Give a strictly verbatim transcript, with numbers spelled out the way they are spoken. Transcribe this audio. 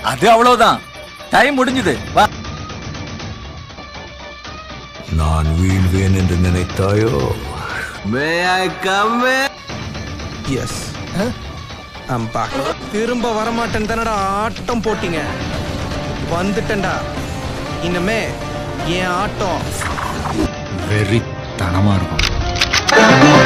அது அவ்வளவுதான். டைம் முடிஞ்சது. வா. நான் வீழ்வேன் என்று நினைத்தாயோ? May I come in? Yes. I'm back. திரும்ப வரமாட்டேன் தானடா ஆட்டம் போட்டீங்க. வந்துட்டேன்டா. இனிமே என் ஆட்டம் வெறித்தனமா இருக்கும்.